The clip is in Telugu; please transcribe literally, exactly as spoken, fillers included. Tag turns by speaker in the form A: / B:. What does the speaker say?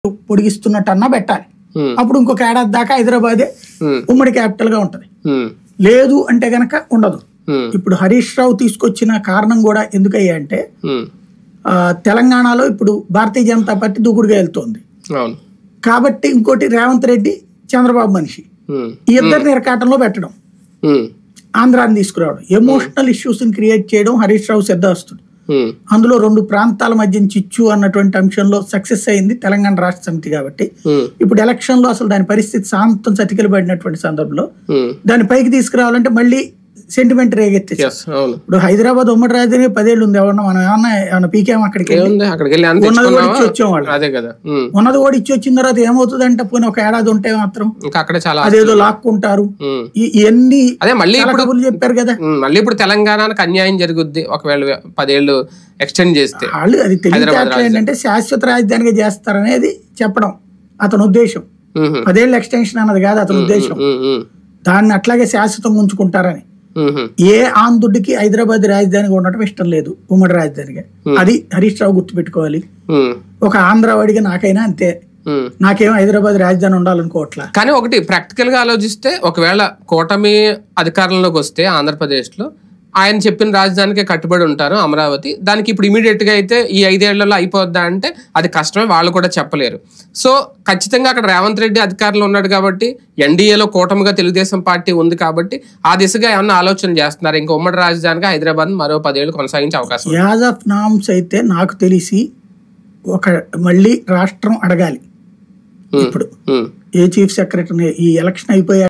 A: పొడిగిస్తున్నట్టన్నా పెట్టాలి. అప్పుడు ఇంకొక ఏడాది దాకా హైదరాబాదే ఉమ్మడి క్యాపిటల్ గా ఉంటది. లేదు అంటే గనక ఉండదు. ఇప్పుడు హరీష్ రావు తీసుకొచ్చిన కారణం కూడా ఎందుకయ్యా అంటే ఆ తెలంగాణలో ఇప్పుడు భారతీయ జనతా పార్టీ దూకుడుగా వెళ్తోంది కాబట్టి, ఇంకోటి రేవంత్ రెడ్డి చంద్రబాబు మనిషి, ఈ ఇద్దరిని ఇరకాటంలో పెట్టడం, ఆంధ్రాని తీసుకురావడం, ఎమోషనల్ ఇష్యూస్ ని క్రియేట్ చేయడం హరీష్ రావు సిద్ధాస్తుడు. అందులో రెండు ప్రాంతాల మధ్య చిచ్చు అన్నటువంటి అంశంలో సక్సెస్ అయింది తెలంగాణ రాష్ట్ర సమితి. కాబట్టి ఇప్పుడు ఎలక్షన్ లో అసలు దాని పరిస్థితి శాంతం చతికిల పడినటువంటి సందర్భంలో దాన్ని పైకి తీసుకురావాలంటే మళ్ళీ సెంటిమెంట్ రేగెత్తే. ఇప్పుడు హైదరాబాద్ ఉమ్మడి రాజధాని పదేళ్ళు ఉంది. ఎవరన్నా మనం ఏమన్నా ఏమన్నా పీకేమో అక్కడికి ఉన్నది కూడా ఇచ్చి వచ్చేవాళ్ళు. ఉన్నది కూడా ఇచ్చి వచ్చిన తర్వాత ఏమవుతుంది అంటే పోయిన ఒక ఏడాది ఉంటే మాత్రం అదేదో లాక్కుంటారు. ఇవన్నీ కబుర్లు చెప్పారు కదా.
B: మళ్ళీ ఇప్పుడు తెలంగాణకు అన్యాయం జరుగుద్ది ఒకవేళ పదేళ్ళు ఎక్స్టెండ్ చేస్తే.
A: వాళ్ళు అది తెలియదు ఏంటంటే శాశ్వత రాజధానిగా చేస్తారనేది చెప్పడం అతని ఉద్దేశం. పదేళ్ళు ఎక్స్టెన్షన్ అన్నది కాదు అతని ఉద్దేశం. దాన్ని అట్లాగే శాశ్వతంగా ఉంచుకుంటారని. ఏ ఆంధ్రుడికి హైదరాబాద్ రాజధానిగా ఉండటం ఇష్టం లేదు, ఉమ్మడి రాజధానిగా. అది హరీష్ రావు గుర్తుపెట్టుకోవాలి. ఒక ఆంధ్రవాడిగా నాకైనా అంతే, నాకేమో హైదరాబాద్ రాజధాని ఉండాలనుకోవట్లా.
B: కానీ ఒకటి ప్రాక్టికల్ గా ఆలోచిస్తే ఒకవేళ కూటమి అధికారంలోకి వస్తే ఆంధ్రప్రదేశ్ లో ఆయన చెప్పిన రాజధానికే కట్టుబడి ఉంటారు అమరావతి. దానికి ఇప్పుడు ఇమీడియట్ గా అయితే ఈ ఐదేళ్లలో అయిపోద్దా అంటే అది కష్టమే, వాళ్ళు కూడా చెప్పలేరు. సో ఖచ్చితంగా అక్కడ రేవంత్ రెడ్డి అధికారంలో ఉన్నాడు కాబట్టి, ఎన్డీఏలో కూటమిగా తెలుగుదేశం పార్టీ ఉంది కాబట్టి ఆ దిశగా ఏమన్నా ఆలోచన చేస్తున్నారు ఇంకా ఉమ్మడి రాజధానిగా హైదరాబాద్ మరో పదేళ్ళు కొనసాగించే అవకాశం?
A: యాజ్ ఆఫ్ నామ్స్ అయితే నాకు తెలిసి ఒక మళ్ళీ రాష్ట్రం అడగాలి. ఇప్పుడు ఏ చీఫ్ సెక్రటరీ ఈ ఎలక్షన్ అయిపోయా